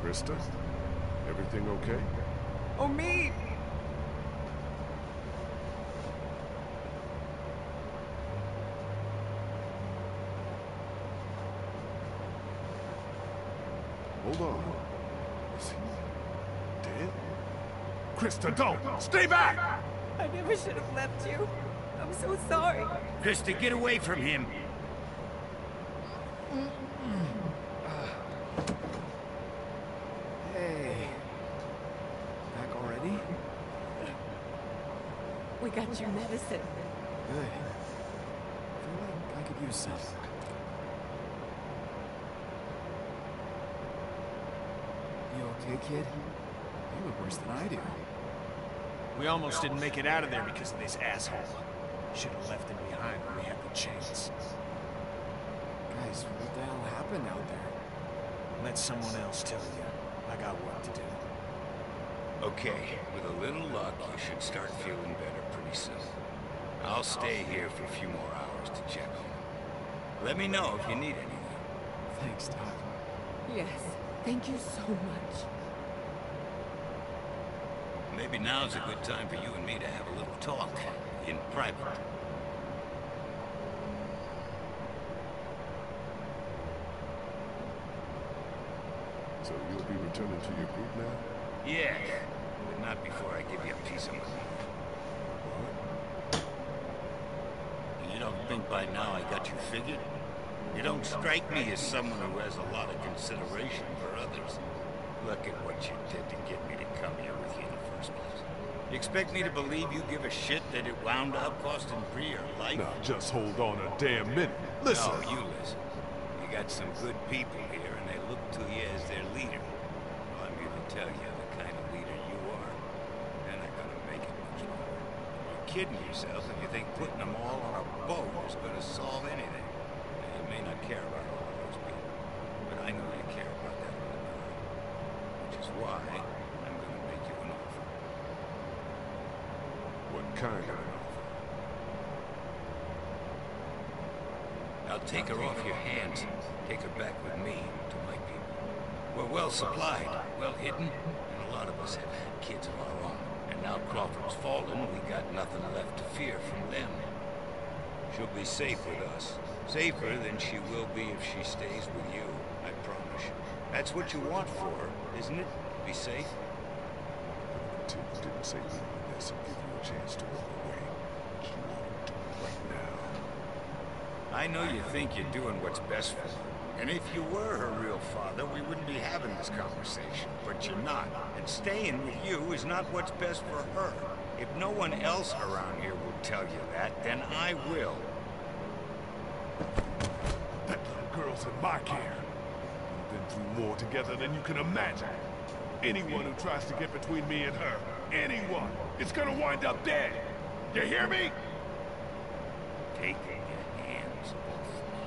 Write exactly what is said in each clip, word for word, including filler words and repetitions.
Krista, everything okay? Oh, me! Hold on. Is he dead? Krista, don't! Stay back! I never should have left you. I'm so sorry. Krista, get away from him. Hey. Back already? We got your medicine. Good. I feel like I could use some. You okay, kid? You look worse than I do. We almost didn't make it out of there because of this asshole. Should have left him behind when we had the chance. Guys, what the hell happened out there? Let someone else tell you. I got work to do. Okay, with a little luck, you should start feeling better pretty soon. I'll stay here for a few more hours to check on you. Let me know if you need anything. Thanks, Doc. Yes, thank you so much. Maybe now's a good time for you and me to have a little talk, in private. So you'll be returning to your group now? Yeah, but not before I give you a piece of my mind. You don't think by now I got you figured? You don't strike me as someone who has a lot of consideration for others. Look at what you did to get me to come here with you in the first place. You expect me to believe you give a shit that it wound up costing Bree her life? Now, just hold on a damn minute. Listen. No, you listen. You got some good people here, and they look to you as their leader. Well, I'm here to tell you the kind of leader you are. They're not gonna make it much longer. You're kidding yourself if you think putting them all on a boat is gonna solve anything. Now, you may not care about all of those people, but I know you care about that other guy. Which is why I'm gonna make you an offer. What kind of an offer? I'll take her off your hands. Take her back with me to my people. We're well supplied, well hidden, and a lot of us have kids of our own. And now Crawford's fallen, we got nothing left to fear from them. She'll be safe with us. Safer than she will be if she stays with you, I promise you. That's what you want for her, isn't it? To be safe? Until you didn't say leave this and give you a chance to walk away. But you want to do it right now. I know you think you're doing what's best for her. And if you were her real father, we wouldn't be having this conversation. But you're not. And staying with you is not what's best for her. If no one else around here will tell you that, then I will. That little girl's in my care. We've been through more together than you can imagine. Anyone who tries to get between me and her, anyone, is gonna wind up dead. You hear me? Take your hands off me.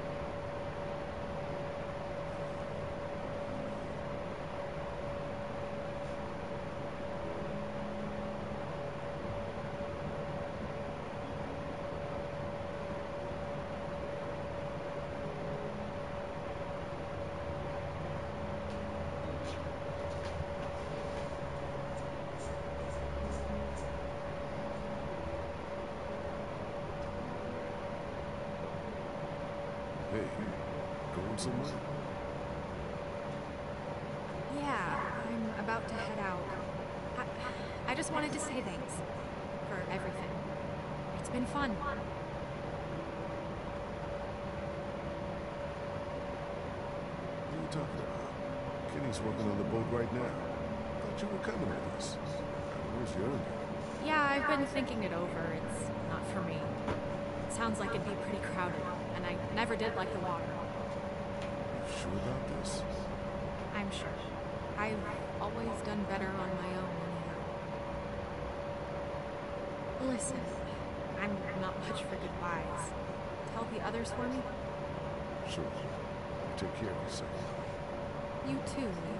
Hey, going somewhere? Yeah, I'm about to head out. I, I just wanted to say thanks for everything. It's been fun. What are you talking about? Kenny's working on the boat right now. Thought you were coming with us. Where's your Yeah, I've been thinking it over. It's not for me. It sounds like it'd be pretty crowded, and I never did like the water. You sure about this? I'm sure. I've always done better on my own anyhow. Listen, I'm not much for goodbyes. Tell the others for me? Sure. You take care of yourself. You too, Lee.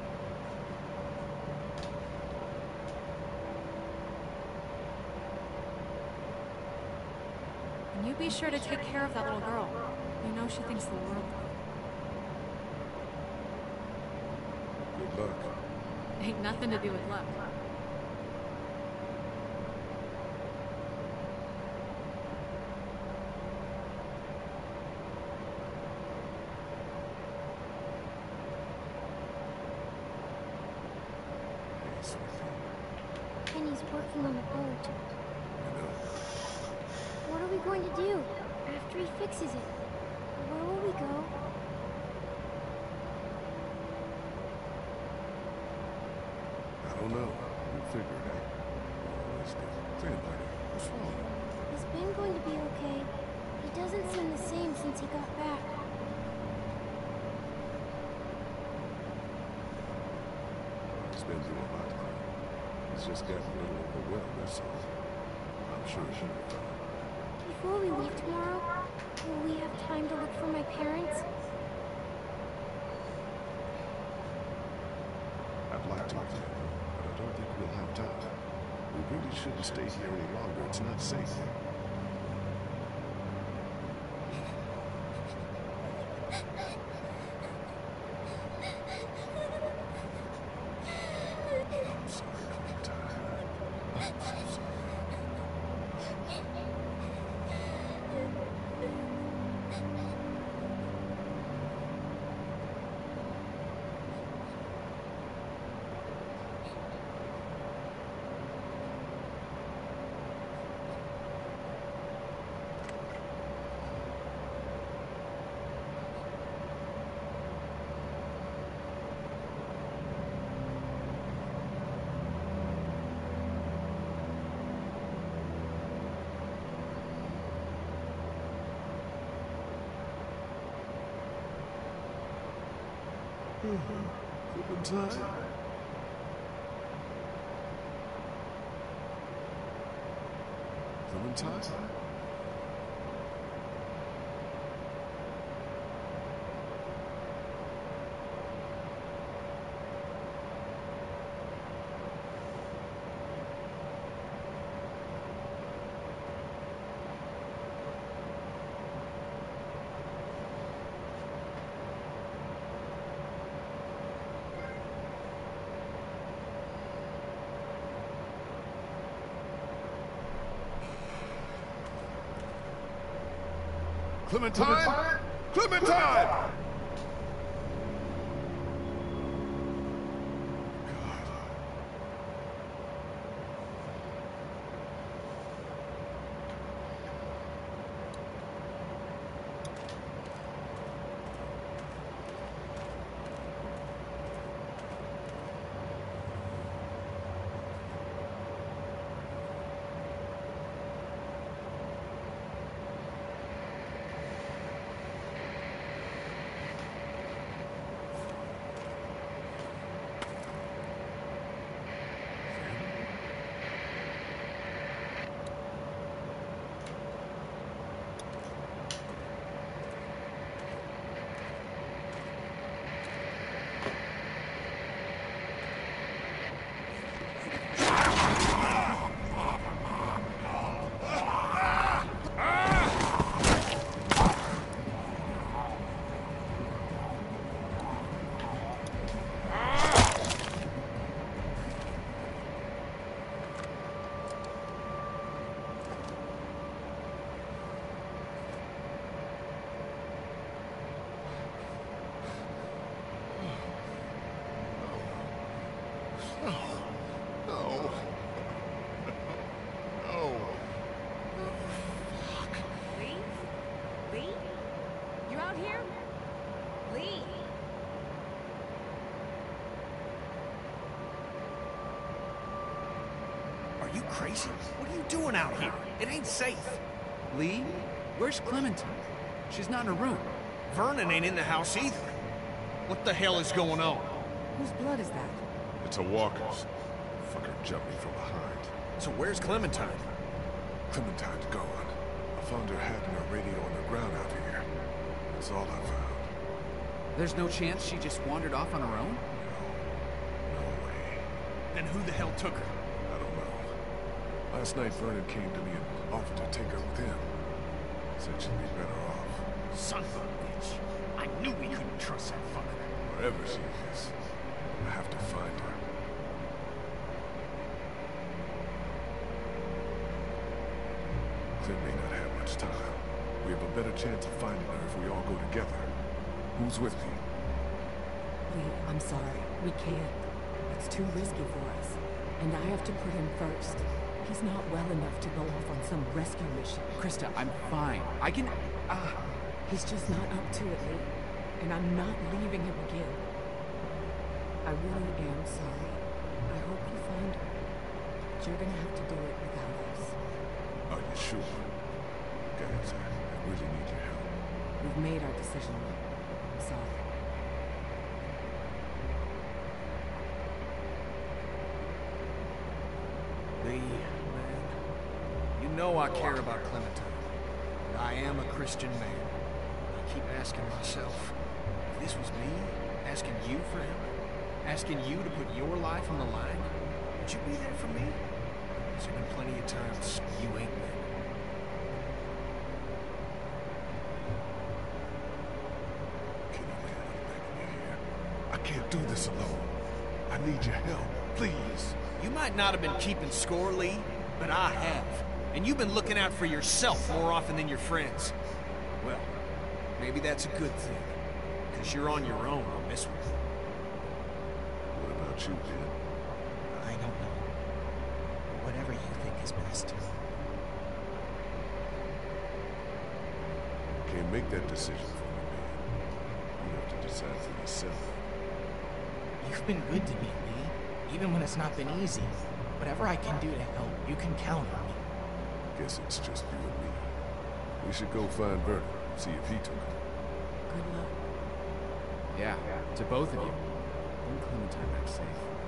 And you be sure to take care of that little girl. You know she thinks the world of Good luck. Ain't nothing to do with luck. Hey, sweetie. Kenny's working on the boat. You know, What are we going to do after he fixes it? Where will we go? I don't know. We'll figure it out. Always do. Say it, buddy. What's wrong? Is Ben going to be okay? He doesn't seem the same since he got back. He's been through a lot. He's just gotten a little overwhelmed, that's all. I'm sure she'll be fine. Before we leave tomorrow, will we have time to look for my parents? I'd like to, but I don't think we'll have time. We really shouldn't stay here any longer. It's not safe. I'm sorry, Clementine. I'm so sorry. Clementine? Clementine? Clementine? Clementine! Are you crazy? What are you doing out here? It ain't safe. Lee? Where's Clementine? She's not in her room. Vernon ain't in the house either. What the hell is going on? Whose blood is that? It's a Walker's. Fucker jumped me from behind. So where's Clementine? Clementine's gone. I found her hat and her radio on the ground out here. That's all I found. There's no chance she just wandered off on her own? No way. Then who the hell took her? I don't know. Last night Vernon came to me and offered to take her with him. Said she'd be better off. Son of a bitch. I knew we couldn't trust that fucker. Wherever she is. I have to find her. Clint may not have much time. We have a better chance of finding her if we all go together. Who's with me? Lee, I'm sorry. We can't. It's too risky for us. And I have to put him first. He's not well enough to go off on some rescue mission. Krista, I'm fine. I can... Ah. Uh... He's just not up to it, Lee. And I'm not leaving him again. I really am sorry. I hope you find her. But you're gonna have to do it without us. Are you sure? Guys, I, I really need your help. We've made our decision, Lee. I'm sorry. Lee, man, you know I care about Clementine. And I am a Christian man. I keep asking myself, if this was me, asking you for help, asking you to put your life on the line, would you be there for me? There's been plenty of times you ain't been. Kenny, man, I'm begging you here. I can't do this alone. I need your help, please. You might not have been keeping score, Lee, but I have. And you've been looking out for yourself more often than your friends. Well, maybe that's a good thing, because you're on your own on this one. What about you, Ben? I don't know. Whatever you think is best. I can't make that decision for you, man. You have to decide for yourself. You've been good to me, Lee, even when it's not been easy. Whatever I can do to help, you can count on me. Guess it's just you and me. We should go find Vernon, see if he took her. Good luck. Yeah, to both of you. Bring Clementine back safe.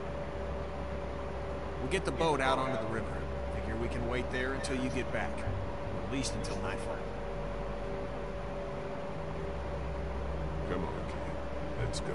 We'll get the boat out onto the river. Figure we can wait there until you get back. Or at least until nightfall. Come on, kid. Let's go.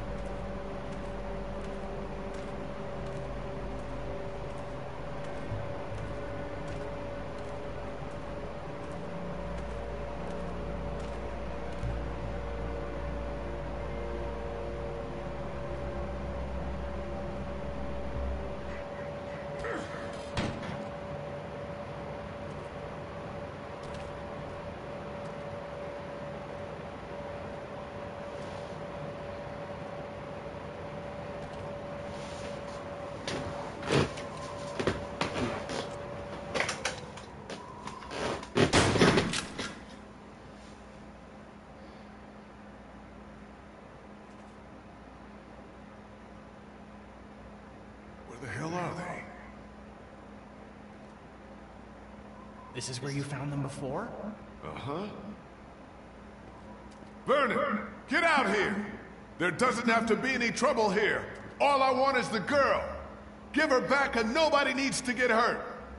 Where the hell are they? This is where you found them before? Uh-huh. Vernon, get out here! There doesn't have to be any trouble here. All I want is the girl. Give her back and nobody needs to get hurt.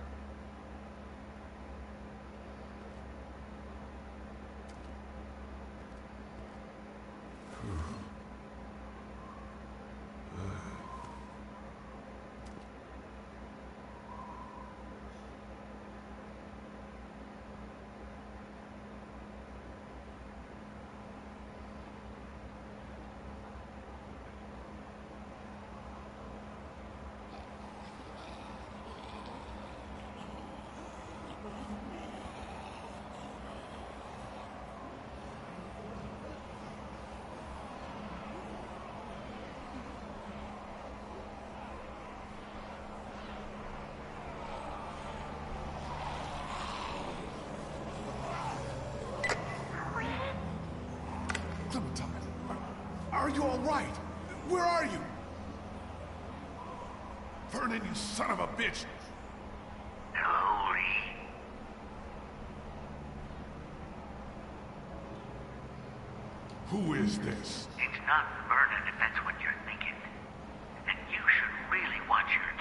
Clementine, are, are you all right? Where are you? Vernon, you son of a bitch! Hello, Lee. Who is this? It's not Vernon, if that's what you're thinking. And you should really watch your